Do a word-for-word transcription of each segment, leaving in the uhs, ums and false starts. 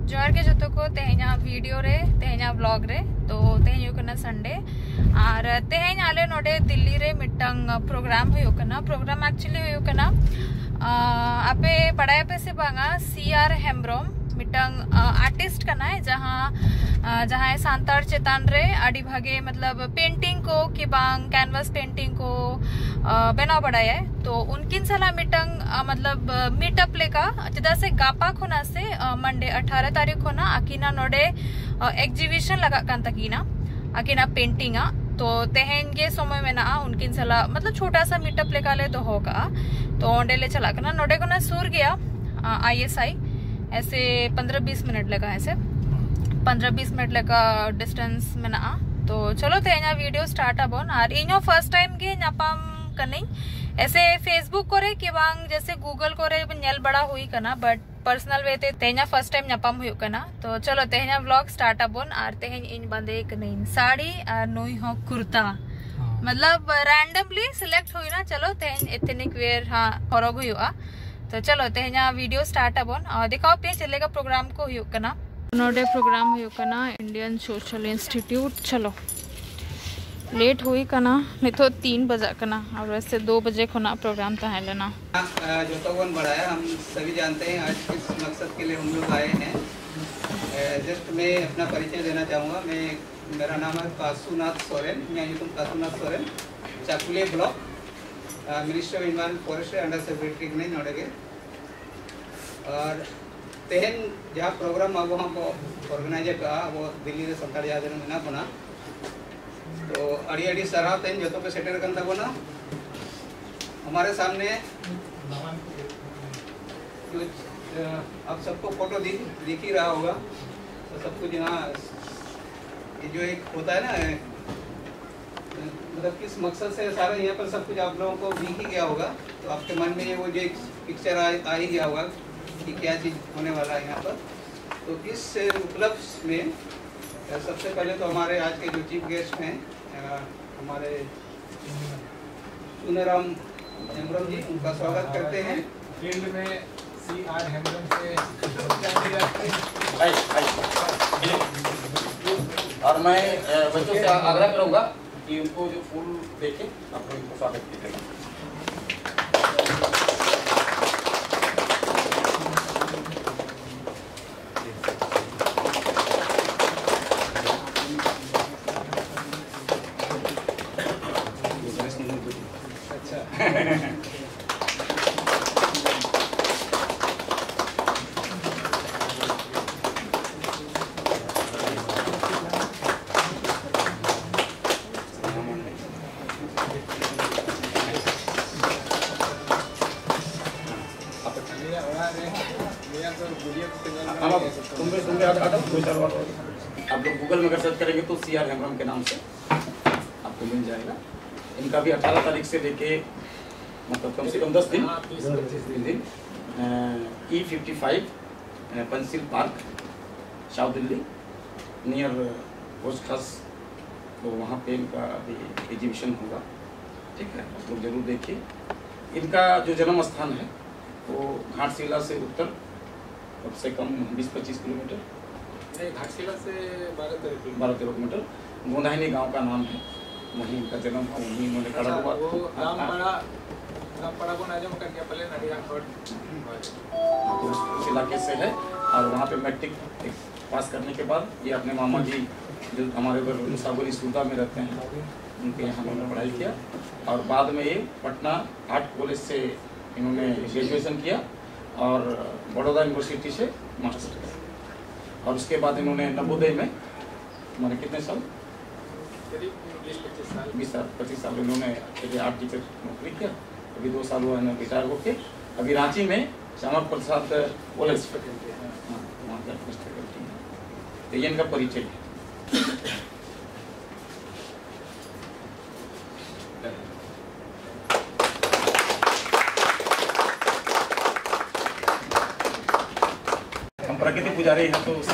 जोहार के जतो को तेहना वीडियो रे तेहना व्लॉग रे तो तेहन हुकना संडे और तेहन आले नोडे दिल्ली रे मिटंग प्रोग्राम हुकना प्रोग्राम एक्चुअली हुकना आपे बड़ाय पे से बांगा C R Hembrom meeting artist कना है जहाँ जहाँ सांतार चेतान रे आड़ी भागे मतलब पेंटिंग को कि बांग कैनवास पेंटिंग को बनाव बड़ाया है तो उनकिन सला मिटंग मतलब मीटअप लेका जदा से गापा खोना से मंडे अठारह तारीख होना आकिना नोडे एग्जीबिशन लगा कान तकीना आकिना पेंटिंगा तो तेहन के समय में ना उनकिन सला मतलब छोटा सा मीटअप लेका ले तो होगा तो ओंडे ले चला करना नोडे को ना सूर गया आई एस आई ऐसे पंद्रह बीस मिनट लगा ऐसे पंद्रह बीस मिनट लगा डिस्टेंस में ना तो चलो तेना वीडियो स्टार्ट अबोन और इनो फर्स्ट टाइम के नापाम कनी ऐसे फेसबुक करे कि बांग जैसे गूगल करे नेल बड़ा हुई कना बट पर्सनल वे ते तेना फर्स्ट टाइम नापाम हुई कना तो चलो तेना व्लॉग स्टार्ट अबोन और तेहन इन बंदे कनी साड़ी और नोई हो कुर्ता मतलब रैंडमली सिलेक्ट हुई ना चलो तेहन एथनिक वेयर हाँ हॉरग हुआ तो चलो तेहना वीडियो स्टार्ट अबोन और दिखाओ पे चलेगा प्रोग्राम को हुकना नोडे प्रोग्राम हुकना इंडियन सोशल इंस्टीट्यूट चलो लेट हुई कना नहीं तो तीन बजा कना और वैसे दो बजे खोना प्रोग्राम तो है लेना जो तो वन बढ़ाया हम सभी जानते हैं आज किस मकसद के लिए हम लोग आए हैं। जस्ट मैं अपना परिचय देना चाहूँगा। मैं मेरा नाम है कासूनाथ सोरेन मैं तुम Kasunath Soren Chakulia block ministry of environment forestry under secretary नहीं नोड़ेगे और तेहन जहाँ प्रोग्राम अब वहाँ को ऑर्गेनाइजर का वो दिल्ली रे संताड़ जादर में ना बना तो अड़ी अड़ी सराह तेन जो तो पे सेटर करता बना हमारे सामने आप सबको फोटो दिख दिख ही रहा होगा तो सब कुछ यहाँ जो एक होता है ना मतलब किस मकसद से सारा यहाँ पर सब कुछ आप लोगों को दिख ही गया होगा तो आपके मन में वो जो एक पिक्चर आ ही गया होगा कि क्या चीज़ होने वाला है यहाँ पर। तो इस उपलक्ष्य में सबसे पहले तो हमारे आज के जो चीफ गेस्ट हैं हमारे सुनेराम हेम्ब्रोम जी उनका स्वागत करते हैं। फील्ड में सी आर हेम्ब्रोम से और मैं बच्चों से आग्रह करूंगा कि उनको जो फूल देके आप लोग उनको स्वागत कीजिएगा। आप लोग गूगल में अगर सर्च करेंगे तो सी आर हेम्ब्रोम के नाम से आपको मिल जाएगा। इनका भी अठारह तारीख से लेके मतलब कम से कम दस दिन दिन E fifty five Panchsheel park south Delhi near post खास तो वहाँ पे इनका भी एग्जीबिशन होगा। ठीक है आप लोग जरूर देखिए। इनका जो जन्म स्थान है वो घाटशिला से उत्तर कम से कम बीस पच्चीस किलोमीटर घाटशिला से बारह तेरह बारह तेरह किलोमीटर गोंदाहिनी गांव का नाम है वहीं इनका जन्म हुआ वहीं उन्होंने खड़ा हुआ वो रामपड़ा रामपड़ा को नाजम कर दिया पहले नडिया तो उस इलाके से है और वहाँ पे मैट्रिक पास करने के बाद ये अपने मामा जी जो हमारे उधर मुसाफिर सूदा में रहते हैं उनके यहाँ उन्होंने पढ़ाई किया और बाद में ये पटना आर्ट कॉलेज से इन्होंने ग्रेजुएशन किया और बड़ौदा यूनिवर्सिटी से मास्टर किया और उसके बाद इन्होंने नवोदय में मैंने कितने साल बीस साल पच्चीस साल इन्होंने आर्ट टीचर नौकरी किया। अभी दो साल हुआ इन्होंने रिटायर होके अभी रांची में श्यामा प्रसाद कॉलेज वहाँ का फैकल्टी है। तो ये इनका परिचय है। हम प्रकृति पुजारी हैं तो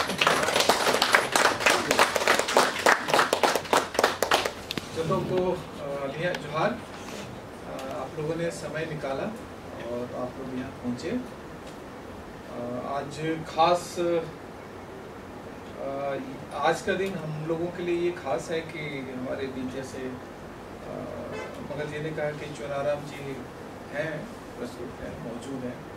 जब को लिया जोहार आप लोगों ने समय निकाला और आप लोग यहाँ पहुँचे। आज खास आज का दिन हम लोगों के लिए ये खास है कि हमारे बीच जैसे मगर जी ने कहा कि चुनाराम जी हैं, प्रस्तुत हैं, मौजूद हैं।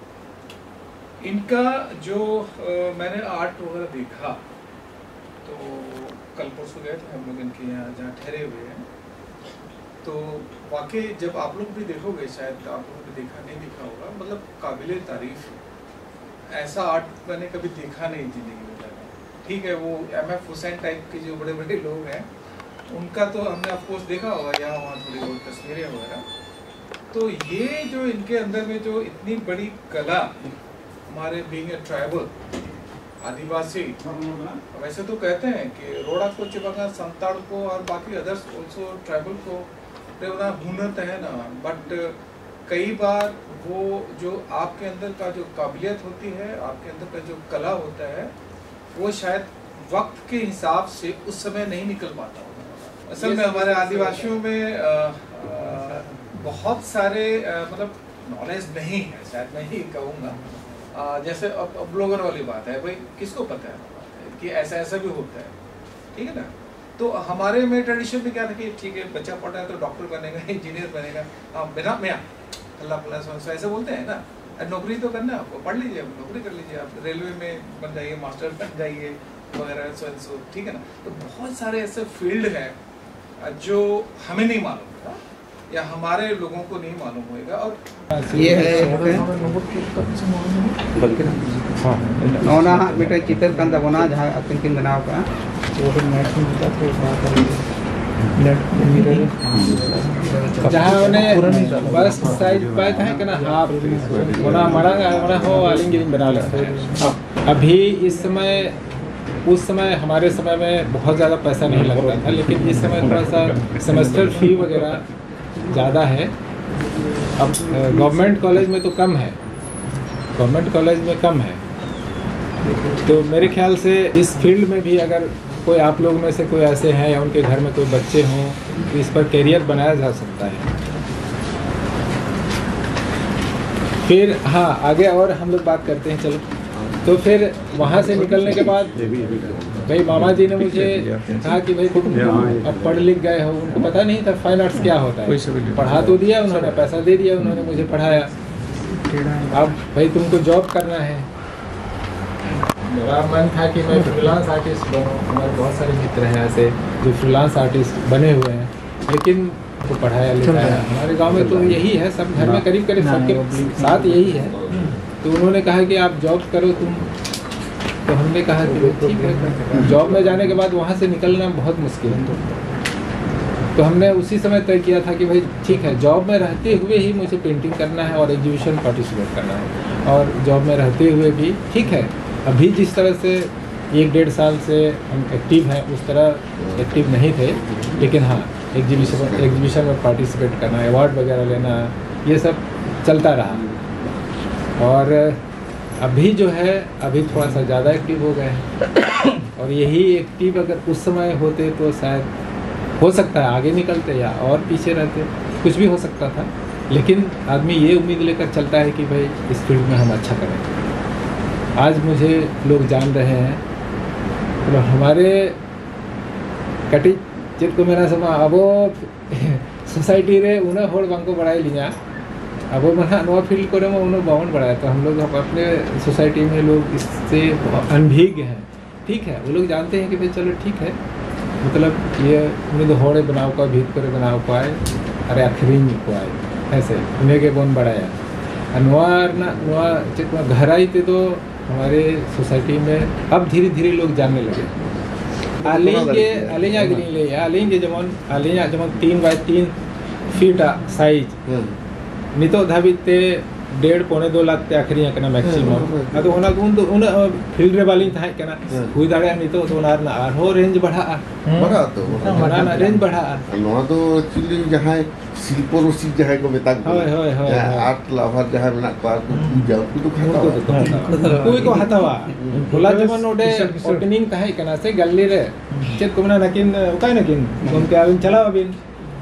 इनका जो आ, मैंने आर्ट वगैरह देखा, तो कल परसों गए थे हम लोग इनके यहाँ जहाँ ठहरे हुए हैं, तो वाकई जब आप लोग भी देखोगे, शायद आप लोगों ने देखा नहीं देखा होगा, मतलब काबिले तारीफ है। ऐसा आर्ट मैंने कभी देखा नहीं जिंदगी में। ठीक है, वो एम एफ हुसैन टाइप के जो बड़े बड़े लोग हैं उनका तो हमने ऑफकोर्स देखा होगा, यहाँ वहाँ थोड़ी बहुत तस्वीरें वगैरह। तो ये जो इनके अंदर में जो इतनी बड़ी कला, हमारे बीइंग ए ट्राइबल आदिवासी, वैसे तो कहते हैं कि रोड़ा को चिपका संताड़ को और बाकी अदर्स ऑल्सो ट्राइबल को ना हुनर है ना, बट कई बार वो जो आपके अंदर का जो काबिलियत होती है, आपके अंदर का जो कला होता है, वो शायद वक्त के हिसाब से उस समय नहीं निकल पाता होगा। असल में हमारे आदिवासियों में आ, आ, बहुत सारे मतलब नॉलेज नहीं है, शायद मैं ही कहूँगा। जैसे अब अब ब्लॉगर वाली बात है, भाई किसको पता है कि ऐसा ऐसा भी होता है, ठीक है ना। तो हमारे में ट्रेडिशन में क्या था कि ठीक है, बच्चा पढ़ा है तो डॉक्टर बनेगा, इंजीनियर बनेगा, हाँ बिना मैं अल्लाह प्लस ऐसे बोलते हैं ना। नौकरी तो करना है आपको, पढ़ लीजिए, आप नौकरी कर लीजिए, आप रेलवे में बन जाइए, मास्टर बन जाइए वगैरह, सो एंड सो, ठीक है ना। तो बहुत सारे ऐसे फील्ड हैं जो हमें नहीं मालूम था या हमारे लोगों को नहीं मालूम होएगा। और ये है नौना मिटे चित्र कान तबना जहां अतिन किन बनाव का वो मैचिंग का तो जहाँ उन्हें बस साइज पाए थे कि ना हाफ होना मरंग होना हो आलिंग गिरिंग बना लेते हैं। अभी इस समय, उस समय हमारे समय में बहुत ज़्यादा पैसा नहीं लगता था, लेकिन इस समय थोड़ा सा सेमेस्टर फी वगैरह ज़्यादा है। अब गवर्नमेंट कॉलेज में तो कम है, गवर्नमेंट कॉलेज में कम है, तो मेरे ख्याल से इस फील्ड में भी अगर कोई आप लोग में से कोई ऐसे हैं या उनके घर में कोई बच्चे हों तो इस पर कैरियर बनाया जा सकता है। फिर हाँ, आगे और हम लोग बात करते हैं। चलो, तो फिर वहाँ से निकलने के बाद भाई मामा जी ने मुझे कहा कि भाई तुम अब पढ़ लिख गए हो, उनको पता नहीं था फाइन आर्ट्स क्या होता है। पढ़ा तो दिया उन्होंने, पैसा दे दिया उन्होंने, मुझे पढ़ाया। अब भाई तुमको जॉब करना है। मेरा मन था कि मैं फ्रीलांस आर्टिस्ट बनूं। हमारे बहुत सारे मित्र हैं ऐसे जो फ्रीलांस आर्टिस्ट बने हुए हैं, लेकिन वो पढ़ाया लिखाया। हमारे गांव में तो यही है, सब घर में करीब करीब सबके साथ यही है। तो उन्होंने कहा कि आप जॉब करो तुम, तो हमने कहा कि ठीक है। जॉब में जाने के बाद वहाँ से निकलना बहुत मुश्किल है, तो हमने उसी समय तय किया था कि भाई ठीक है, जॉब में रहते हुए ही मुझे पेंटिंग करना है और एग्जीबिशन पार्टिसिपेट करना है। और जॉब में रहते हुए भी ठीक है, अभी जिस तरह से एक डेढ़ साल से हम एक्टिव हैं उस तरह एक्टिव नहीं थे, लेकिन हाँ एग्जीबिशन एग्जीबिशन में पार्टिसिपेट करना, अवार्ड वगैरह लेना, ये सब चलता रहा। और अभी जो है अभी थोड़ा सा ज़्यादा एक्टिव हो गए हैं। और यही एक्टिव अगर उस समय होते तो शायद हो सकता है आगे निकलते या और पीछे रहते, कुछ भी हो सकता था। लेकिन आदमी ये उम्मीद लेकर चलता है कि भाई इस फील्ड में हम अच्छा करें। आज मुझे लोग जान रहे हैं, तो हमारे कटी चेत को मेरा समा अब सोसाइटी रे उन्हें होड़ बांको बढ़ाई लिया, अब मना नवा फील्ड को उन्हें बावन बढ़ाया। तो हम लोग अपने सोसाइटी में लोग इससे अनभिज्ञ हैं, ठीक है। वो लोग जानते हैं कि भाई चलो ठीक है, मतलब ये उन्हें तो होड़े बनाव का भीत करे बनाव को आए, अरे आखिरी को आए, ऐसे उन्हें के बोन बढ़ाया। नवा नवा चेत घर आई थे तो हमारे सोसाइटी में अब धीरे धीरे लोग जानने लगे। आलेंगे आलेंगे गिरी ले आलेंगे जमन आलेंगे जमन तीन बाय तीन फीट साइज नितो धाबित डेढ़ पौने दो लाख ते आखिरी करना मैक्सिमम। अतो ओना उन तो उन फील्ड रे वाली था करना हुई दाड़े नितो तो ओना ना आर हो रेंज बढ़ा बढ़ा तो बढ़ा ना रेंज बढ़ा नोआ तो एक्चुअली जहां शिल्परसी जहां को मेता को होय होय होय आर्ट लवर जहां मेना को पूजा को खाता कोई को हतावा बोला जमन ओडे ओपनिंग ताहे कना से गैलरी रे चेत को मना नकिन उकाय नकिन तुम के आबिन चला अबिन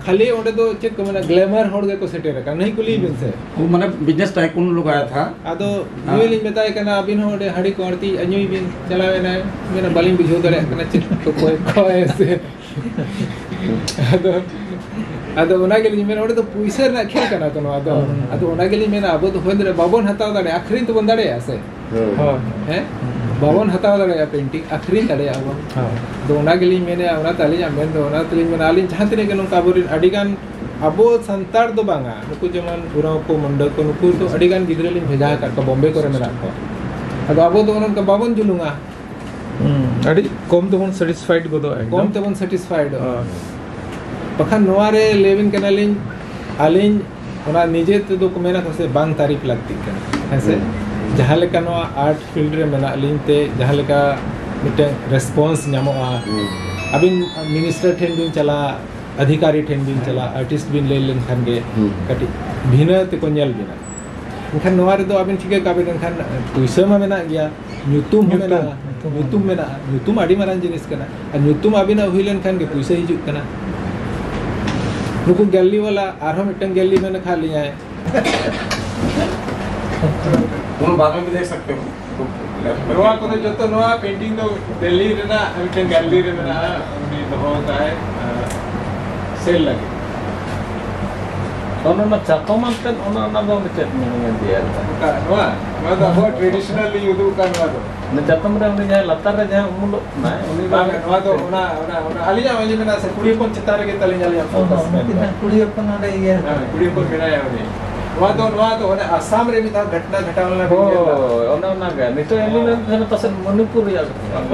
खाली ओडे दो चेक को मैंने ग्लैमर होड़ गए को सेटेर का नहीं कुली बिन से वो माने बिजनेस टाइकून लोग आया था आदो नुइलिन बताए कना अबिन होड़े हड़ी कोड़ती अजुई बिन चलावे ना मेरा बलिंग बुझो दरे कना चेक को कोई कोई से आदो आदो ओना के लिए मेरा ओडे तो पुइसर ना खेल कना तो आदो आदो ओना के लिए मेरा अब तो होंदरे बाबन हताव दरे आखिरी तो बंदाड़े ऐसे हां हैं बाबन हताव दरे पेंटिंग आखिरी दरे अब हां तो ओना के लिए मैंने ओना ताली जा मैं तो ओना ताली में आलिन जहां तने के नोका बोरिन अडिगान अबो संतार दो बांगा नुकु जेमन पुरा को मंडल को नुकु तो अडिगान गिदरे लिन भेजा का को बॉम्बे करे मेरा को अब अबो तो ओनन का बाबन जुलुंगा हम्म अडी कम तो बन सैटिस्फाइड को तो एकदम कम तो बन सैटिस्फाइड बखान नोआरे लेविन कनालिन आलिन ओना निजे ते दो को मेना से बांग तारीफ लगती कना ऐसे जहां लेका नो आर्ट फील्ड रे मेना लिन ते जहां लेका मिटे रेस्पॉन्स न्यामोआ अबिन मिनिस्टर ठेन बिन चला अधिकारी ठेन बिन चला आर्टिस्ट बिन ले लेन खान गे कटी भिना ते को नेल बिना इनखान नोआरे दो अबिन ठीक का बिन खान पैसा मा मेना गया न्यूतुम मेना न्यूतुम मेना न्यूतुम आडी मारान जिनिस कना आ न्यूतुम अबिन हुइलेन खान के पैसा हिजुक कना नुकु गैलरी वाला आरो मिटन गैलरी मैंने खा लिया है दोनों बाद में भी देख सकते हो नोआ को जो तो नोआ पेंटिंग तो दिल्ली रे ना मिटन गैलरी रे ना उनी तो होता है सेल लगे ono na chato manten ono na do chet ni dia का नोआ नोआ तो बहुत ट्रेडिशनली युदु का नोआ तो na chato mre oni ja latar re ja umulo na oni बाग नोआ तो ओना ओना ओना आलिया वाली में ना से कुड़ी को चितार के तले जालिया फोकस में कुड़ी अपन ओडे ये कुड़ी को मेरा है उनी नोआ तो नोआ तो ओने असम रे भी था घटना घटावला हो ona na ga nito emine thana pasen manipur ya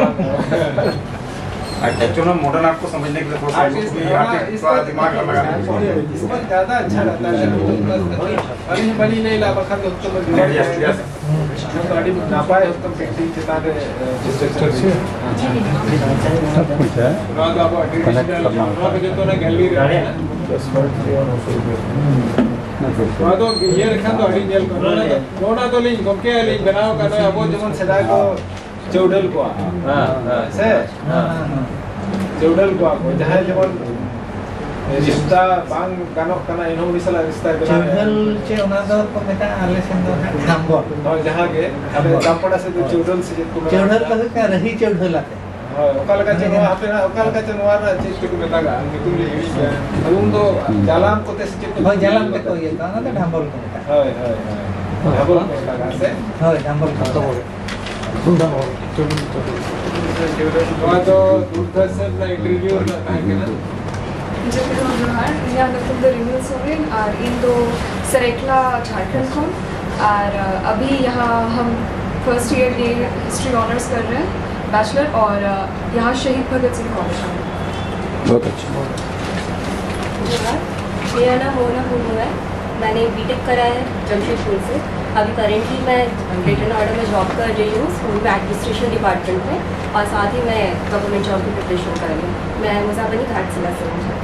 actually ना मॉडर्न आर्ट को समझने के लिए थोड़ा सा इसका दिमाग लगाना है बहुत ज्यादा अच्छा रहता है बनी बनी नहीं ला बखत उत्तम जो गाड़ी ना पाए उत्तम पेंटिंग से तारे स्ट्रक्चर से सब कुछ है ना तो आप ट्रेडिशनल ना पे तो ना गैलरी है ना तो ये रखा तो हड़ी जेल को ना तो लिंक को के लिंक बनाओ का ना अब जमन सदा को चौडल को हां हां से हां चौडल को को जहां जमन रिश्ता बांग गानो कना इनो मिसला रिश्ता बना चौडल चे ओना दो को मेटा आले सेन दो धामबो और जहां के अब दापड़ा से तो चौडल से को चौडल तो का रही चौडल आते हां ओकाल का चनो हापे ना ओकाल का चनो वार चीज को मेटागा निकुल ले हिड़ी गया अरुण तो जालाम को ते से हो जालाम ते को ये का ना धामबल को मेटा हाय हाय हाय धामबल को मेटागा से हो धामबल को सुंदर हो चौडल तो दूरदर्शन ना इंटरव्यू ना के ना Yo creo que यहाँ पर तुम रिव्यू सोरेन और इन दो सरेकला झारखंड को और अभी यहाँ हम फर्स्ट ईयर डे हिस्ट्री ऑनर्स कर रहे हैं बैचलर और यहाँ शहीद भगत सिंह कॉलेज में बहुत अच्छा मेरा नाम मोना हुआ है मैंने बीटेक करा है जमशेदपुर से अभी करेंटली मैं ग्रेटर नोएडा में जॉब कर रही हूँ स्कूल में एडमिनिस्ट्रेशन डिपार्टमेंट में और साथ ही मैं गवर्नमेंट जॉब की प्रिपरेशन कर रही हूँ मैं मुज़ाफरनी घाट जिला से हूँ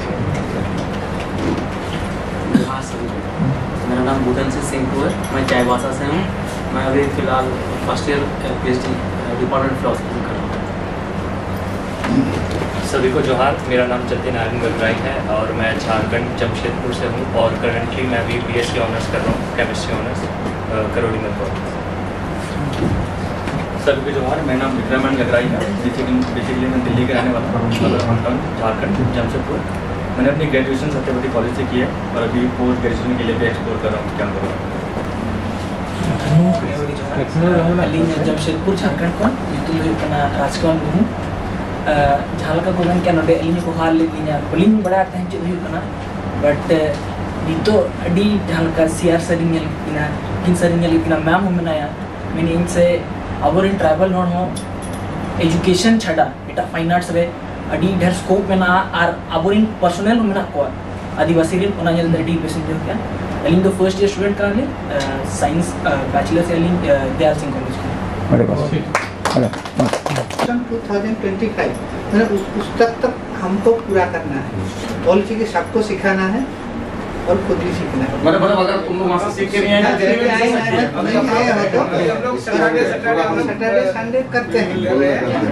मेरा नाम बुधन सिंह सिंह है मैं चाईबासा से हूँ मैं अभी फ़िलहाल first year PhD department philosophy कर रहा हूँ। सभी को जोहार, मेरा नाम जतिन नारायण गगराई है और मैं झारखंड जमशेदपुर से हूँ और करंटली मैं भी बीएससी ऑनर्स कर रहा हूँ, केमिस्ट्री ऑनर्स करोड़ी में कॉलेज। सभी को जोहार, मेरा नाम विक्रमन गगराई है। बेसिकली बेसिकली मैं दिल्ली का रहने वाला हूँ, झारखंड जमशेदपुर। मैंने अपनी ग्रेजुएशन सत्यवती कॉलेज से की है और अभी पोस्ट ग्रेजुएशन के लिए भी एक्सप्लोर कर रहा हूँ क्या करूँ। जमशेदपुर झारखंड को ᱧᱩᱛᱩᱢ राजकमल मुर्मू जहाँ लगा को क्या नोडे अली को हाल लेना बलिंग बड़ा तहन चेक हुई बट नितो अडी जहाँ लगा सीआर सरिंग लेकिन किन सरिंग लेकिन मैम हो मनाया मैंने इनसे अबोरिन ट्राइबल हॉर्न हो एजुकेशन छड़ा एटा फाइन आर्ट्स रे अडी ढेर स्कोप में ना आर अबोरिन पर्सनल में ना को आदिवासी रे ओना जल अडी पेसेंट हो क्या अली तो फर्स्ट ईयर स्टूडेंट कराने साइंस बैचलर से अली दयाल सिंह कॉलेज में अरे बस अरे टू थाउजेंड ट्वेंटी फाइव मतलब उस उस तक तक हमको पूरा करना है, पॉलिसी के सबको सिखाना है और खुद भी सीखना है। मतलब मतलब अगर तुम लोग वहाँ से सीख के नहीं आए हम लोग सैटरडे संडे करते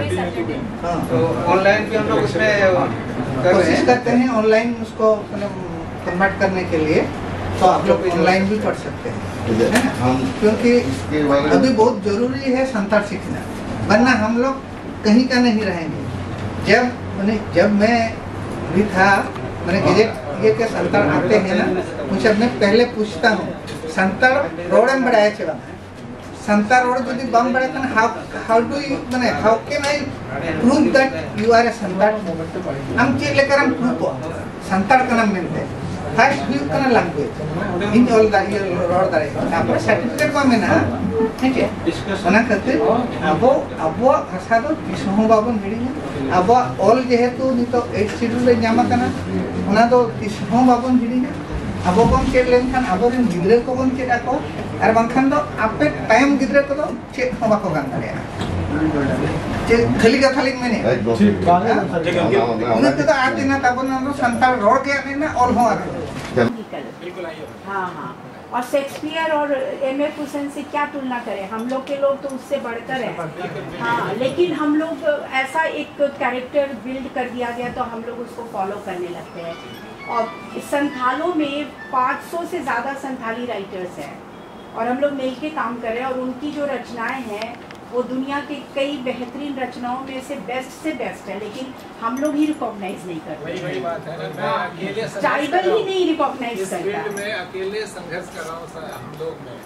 हैं, ऑनलाइन भी हम लोग उसमें कोशिश करते हैं ऑनलाइन उसको मतलब कन्वर्ट करने के लिए तो आप लोग ऑनलाइन भी पढ़ सकते हैं, है ना? हम क्योंकि अभी बहुत जरूरी है संताल सीखना, वरना हम लोग कहीं का नहीं रहेंगे। जब मैंने जब मैं भी था मैंने गेजेट ये के संताल आते हैं ना, मुझे मैं पहले पूछता हूँ संताल रोड में बढ़ाया चला संताल रोड यदि बम बढ़े तो how how do you mean how can I prove that you are a Santal? हम चीज लेकर हम प्रूव संताल का नाम मिलते हैं फर्स्ट व्यू करना लैंग्वेज इन ऑल द ये रोड दारे तापर सर्टिफिकेट को में ना ठीक है ओना करते अब अब भाषा दो किसहु बाबन हिड़ी अब ऑल जेहेतु नितो एट शेड्यूल रे ᱧᱟᱢ करना ओना दो किसहु बाबन हिड़ी अब बन चेक लेनखान अब रन गिद्रे को बन चेक आको आर बांखान दो आपे टाइम गिद्रे को दो चेक हो बाको गान दारे जे खाली कथा लिंग मैंने ठीक है उन्हें तो आते ना तब ना संताल रोड के आने ना ऑल हो आते बिल्कुल आइए। हाँ हाँ और शेक्सपियर और एम एफ हुसैन से क्या तुलना करें, हम लोग के लोग तो उससे बढ़कर हैं। हाँ लेकिन हम लोग ऐसा एक कैरेक्टर बिल्ड कर दिया गया तो हम लोग उसको फॉलो करने लगते हैं। और संथालों में पाँच सौ से ज़्यादा संथाली राइटर्स हैं और हम लोग मिलके काम कर रहे हैं और उनकी जो रचनाएं हैं वो दुनिया के कई बेहतरीन रचनाओं में से बेस्ट से बेस्ट है, लेकिन हम लोग ही रिकॉग्नाइज नहीं करते। वही वही बात है ना, मैं अकेले ट्राइबल ही नहीं रिकॉग्नाइज करता। मैं अकेले संघर्ष कर रहा हूँ हम लोग में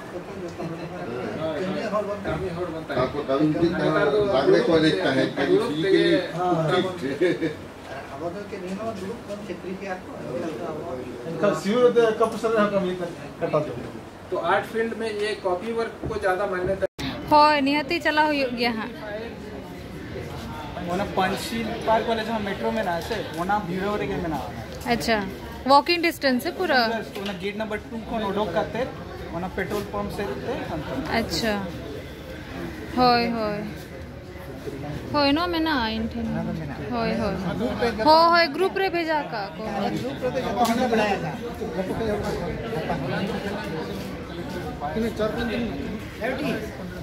आपको कभी भी लागने को देखता है कि इसी के लिए अवधि के नियमों ग्रुप कौन क्षेत्रीय के आपको इनका सीओ दे कपसर है कमी कटा दो। तो आर्ट फील्ड में ये कॉपी वर्क को ज्यादा मान्यता होय निहती चला हो गया हां ओना पंचशील पार्क वाले जहां मेट्रो में ना से ओना भीड़ो रे के में ना। अच्छा वॉकिंग डिस्टेंस है पूरा ओना गेट नंबर टू को नोडोक करते ओना पेट्रोल पंप से ते। अच्छा होय होय होय नो में ना इंठन होय होय हो होय ग्रुप रे भेजा का को ग्रुप रे जब हमने बनाया था किने चरकन एटी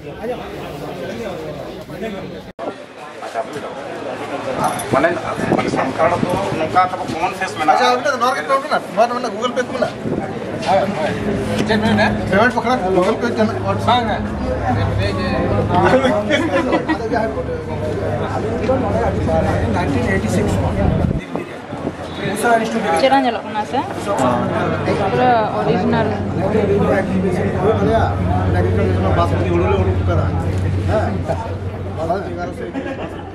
माने माने संकाड़ तो नौका तब कॉमन फेस में अच्छा उनका नॉर के टोटल ना नॉर में गूगल पे कुला हां चेक में ना पेमेंट पकड़ा गूगल पे चल और सांग है नाइनटीन एटी सिक्स चरण जलो ना से पूरा ओरिजिनल बात की उड़ले उड़ करा हां